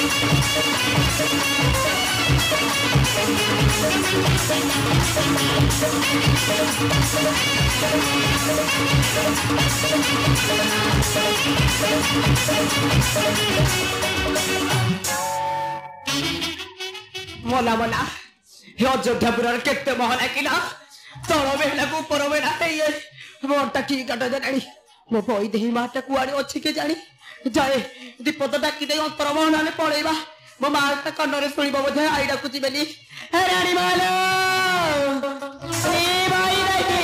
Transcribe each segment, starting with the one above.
मोला मोला अयोध्यापुर केते महल किला तल बेला को ऊपर बेला मोरटा की काटा जानी मो पई देही माटा कुआड़ी अच्छी के जानी जाए दीपद डाकी दे अंतर महल पड़ेबा मो माटा कन्नरे सुनिबो बोधे आई डाकुची बेली हे रानी मालो ए भाई रानी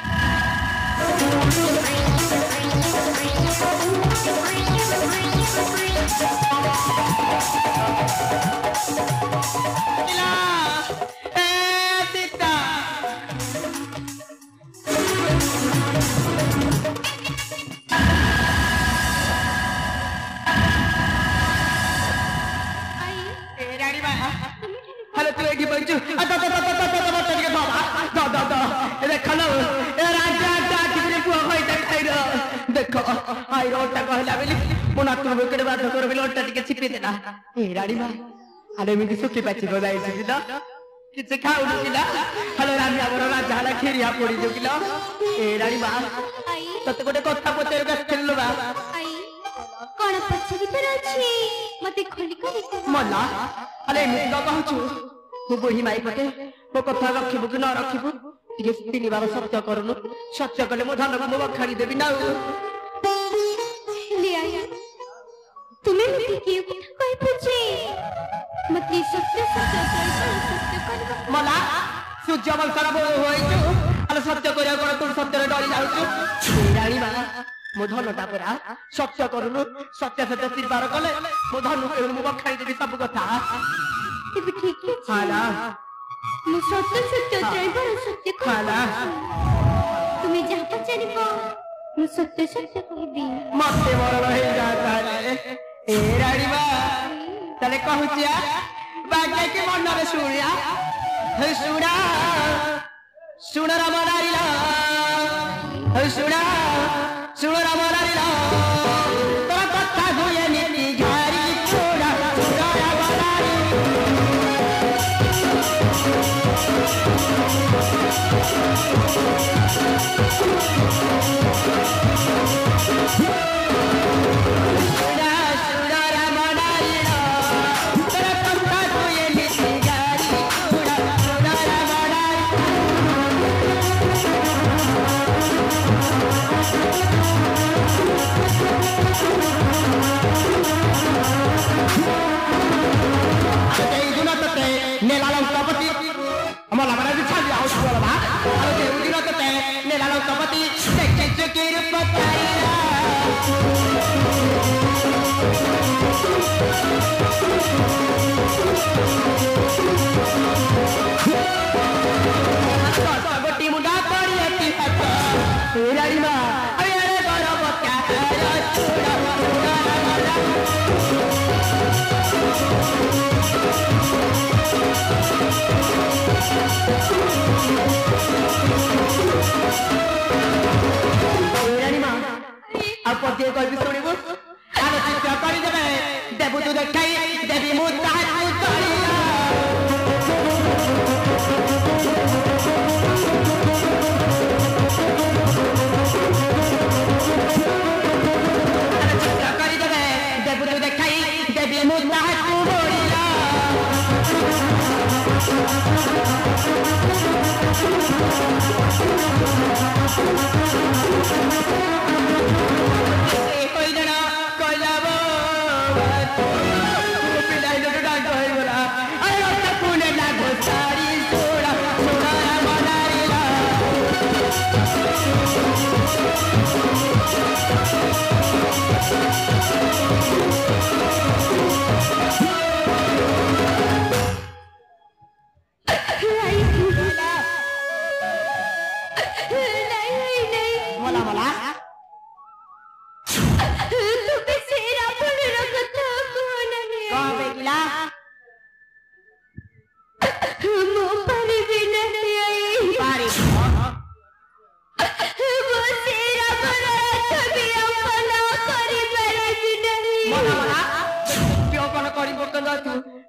देख आई रोटा कहला बेली मुना तुम बेकड़े बात कर बेली ओटा टिके छिपी देना ए रानी बा आले मी सुखी पाची को जाई छी ना किछ खाउ दिला हलो रानी आवर राजा हला खीरिया पड़ी जो किलो ए रानी बा तते गोटे कथा पतेर का खेललो बा आई कोन पछी तर अछि मते खोली को मल्ला आले मी तो कहछु तू बोही माई पते वो कथा रखिबु कि न रखिबु टिके तीन बार सत्य करनु सत्य कले मो धन को बखाड़ी देबी ना ले आया तुम्हें मते की कथा कहि पूछे मते सत्य कर मला सूर्य वंशर बो होइछु अल सत्य करिया कोन तू सत्य डरी जाउछु रानी बा मो धनटा परा सत्य करनु सत्य सत्य सिरबार कले मो धन मो बखाड़ी देबी सब कथा तबे ठीक है खाला मो सत्य ड्राइवर सत्य खाला तुम्हें जहां पचारिबो मो सत्य कहबी मते मोर रही जाता रे ए रानी बा तले कहूचिया बागे के मन रे सुनिया हे सुना सुन राम नारीला हे सुना सुन राम नारीला तोरा कथा होए नीति घारी छोड़ा छोड़ा राम नारी पतिए कहि सुनिबो आलो चित्र करि देबे देबु तू देखाई देबी मु ताहार करिया चित्र करि देबे देबु तू देखाई देबी मु ताहार करिया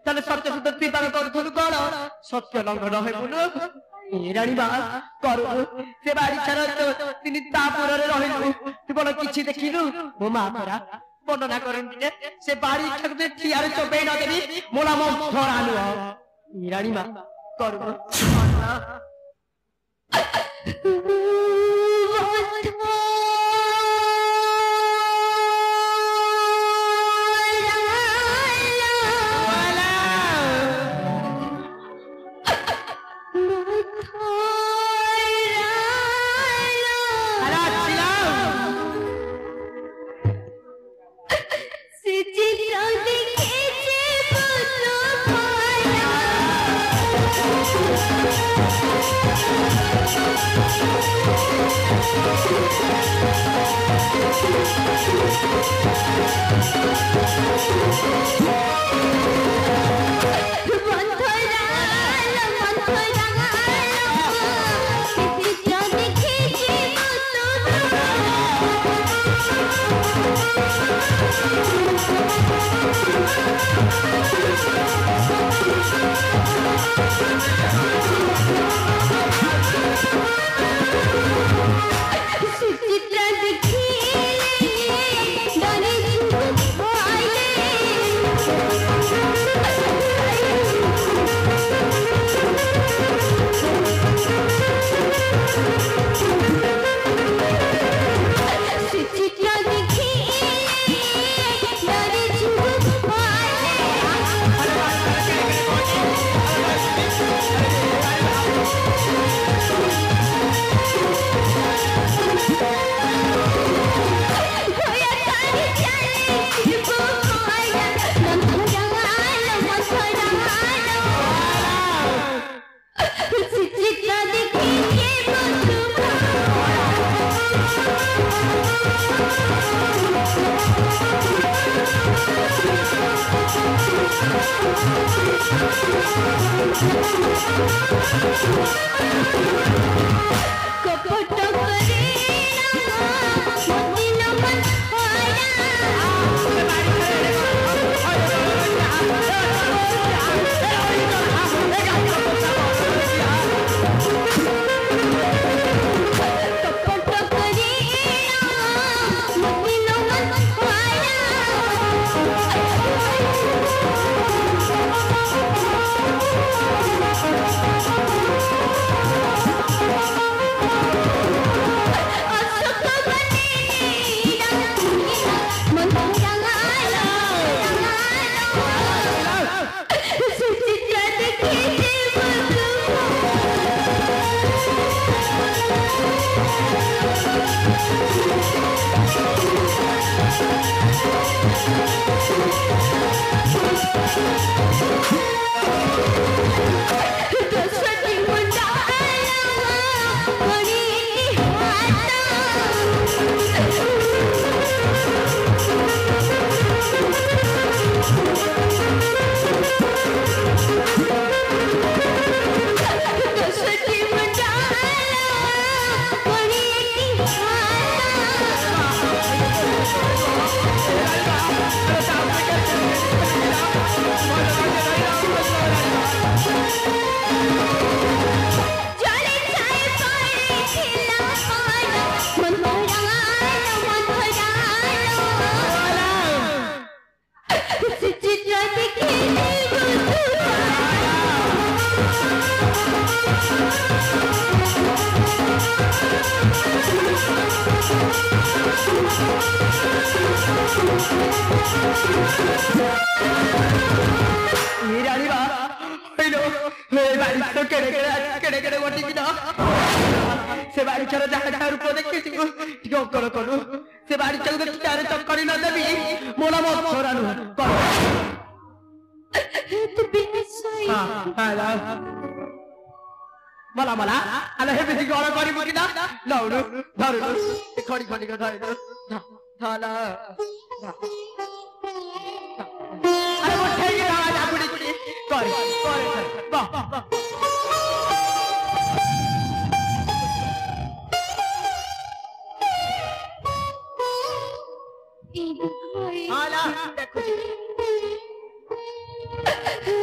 তাহলে সত্য সত্য তুই তার করথুলু কোন সত্য লঙ্ঘন হেবুনু রানী মা করু সে বাড়ি ছাড়া তো তিনি তাপুরে রহিলু তুই বল কিছু দেখিলু মো মা পরা বর্ণনা করেন দিনে সে বাড়ি থাকতে ঠিয়ারে চোপে না দেবি মোলা মো ধরালু রানী মা করু से बाड़ी छाड़ा जहाँ जहाँ रूप देखी ठीक करो करो से बाड़ी चल के चारे चक्करी न देवी मोला मत छोरानु करो तो बिना सोई हां ला मला मला अरे हे बिजी गरा करी बुकी ना लाउनु धरुनु खडी खडी का धरुनु थाला अरे वो ठेगी आवाज आपुडी कुडी कर वाह आला देखो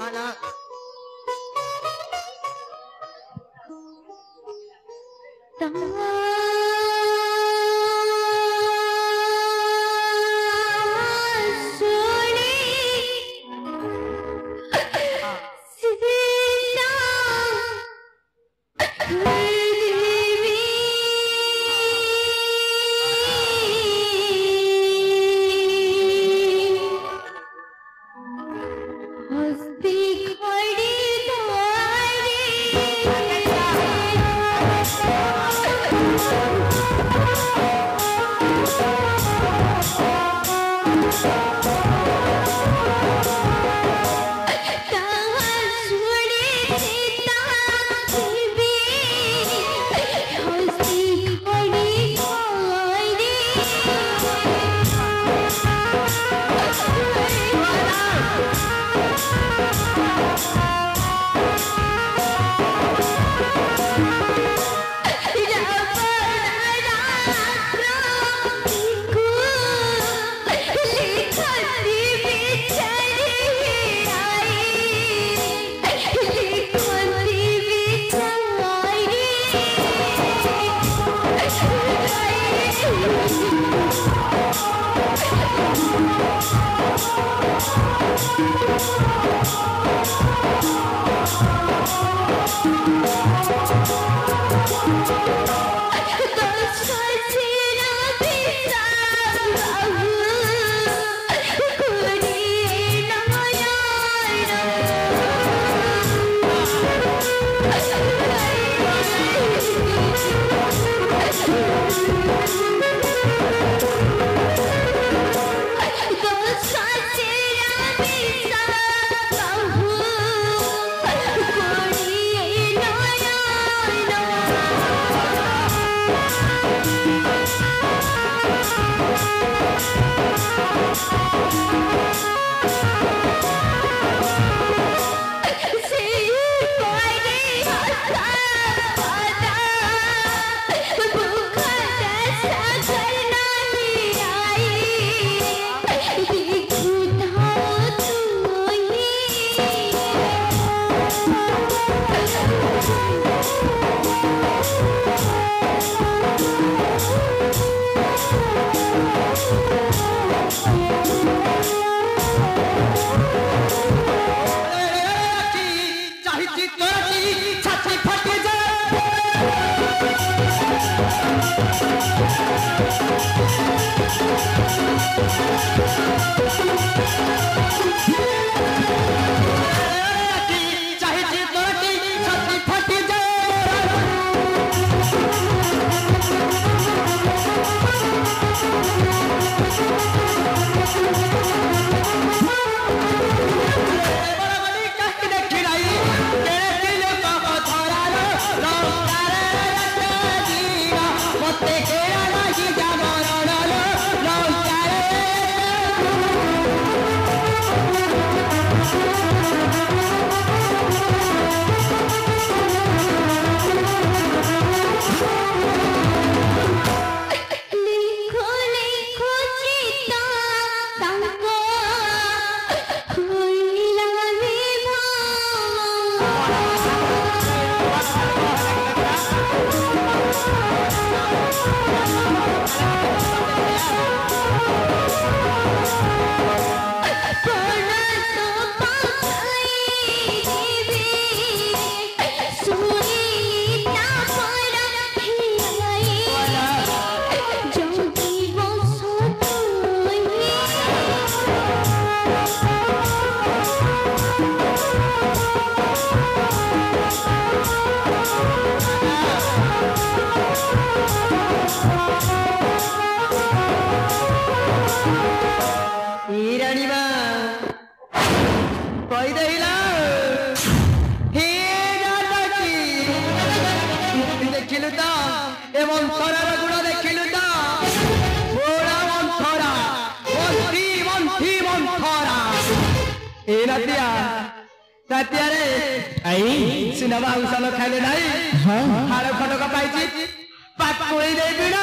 सिनेमा उसालो खाले नाही हाड फटका पाहिजे पाटकोळी दे बिना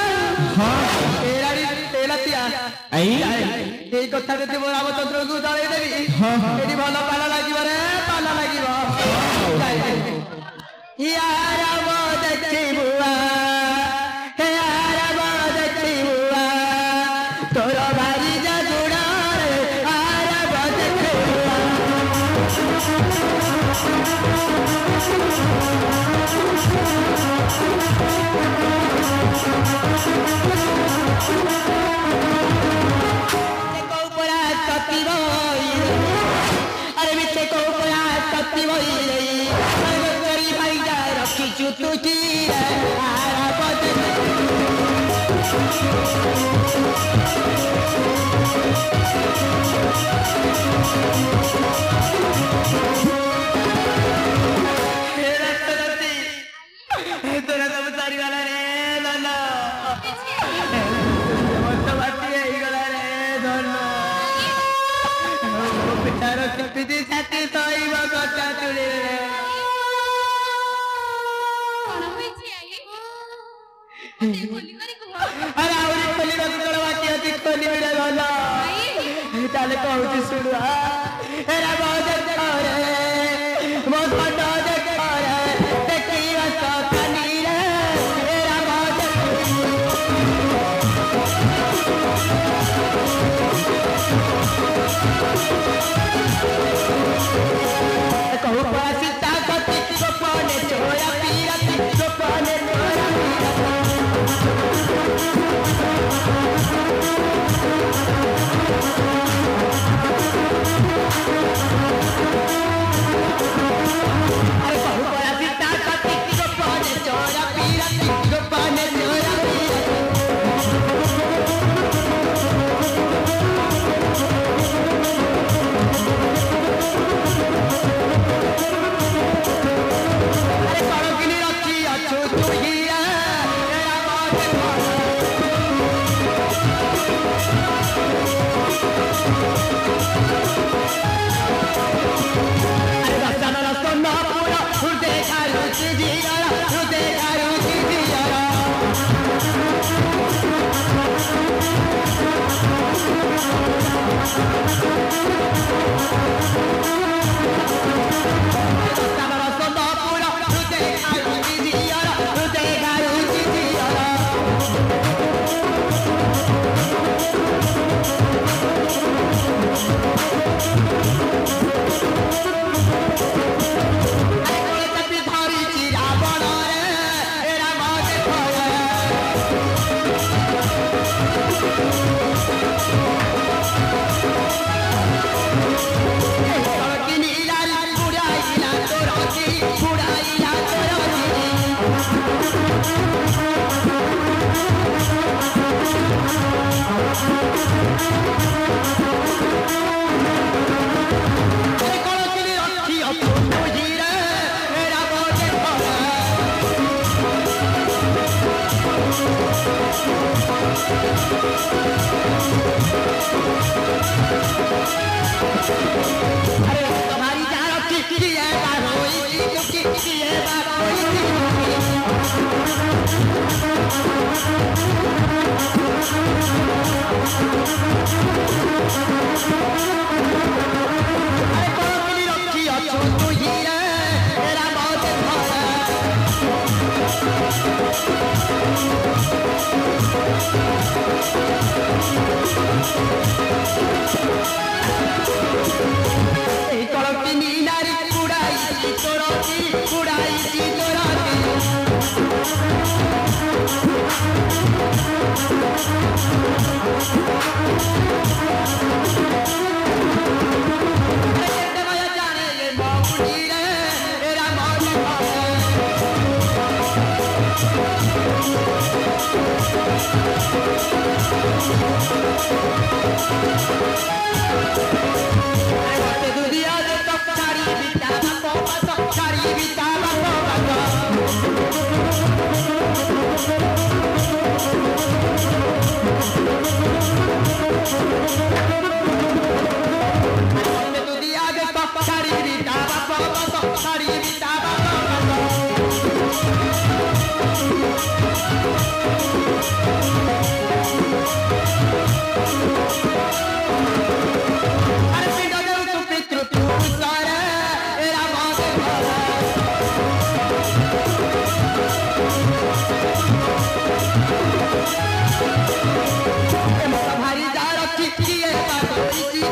एराडी तेलातिया এই কথা যদি মোর আমন্ত্রণ কু জଣାই দেবি এটি ভালো পালা লাগিব রে। ଭଲ ଲାଗିବ यार बहुत अच्छी बुआ यार बहुत अच्छी बुआ तोरा भाई जा जुड़ा यार बहुत अच्छी बुआ देखो बड़ा कति बोई अरे मिठे को बड़ा कति बोई किचु तुझी आरा बदन तोरा तो सारी वाला रे दोनो मत बाती है गला रे दोनो पिटारो किपी साथी सोई बगटा चुली रे अरे आवरी खोली बात करवा के अति खोली बिड़ा वाला ताले कहूची सुनुआ एरा बहुत करे बहुत बड़ा करे देखी बस कनी रे एरा बहुत कहू पासिता कति गोपने चोरा पीरती गोपने चोरा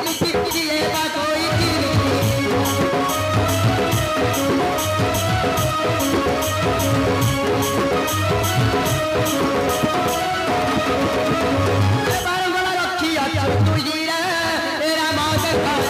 किए कोई बारंगला रखी तू जीरा तेरा मौत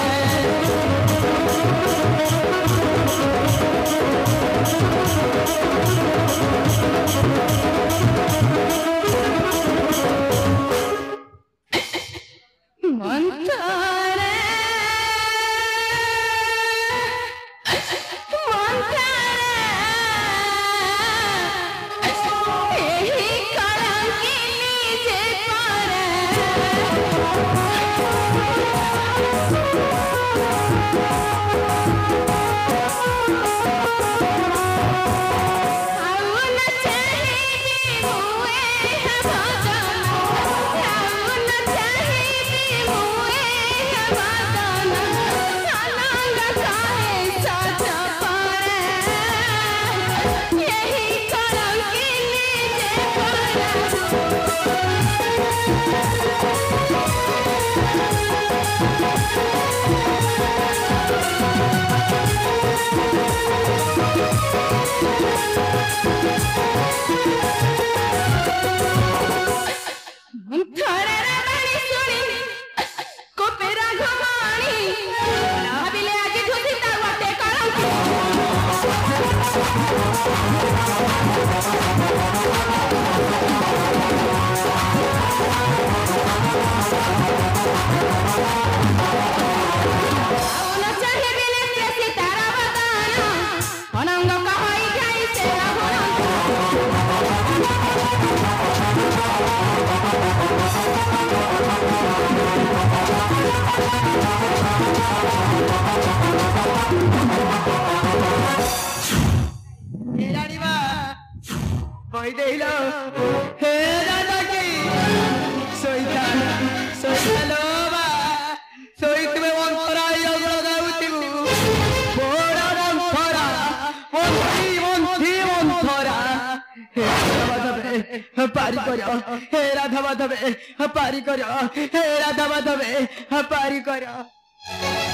पारी करो हे राधा माधव पारी करो हे राधा माधव पारी करो।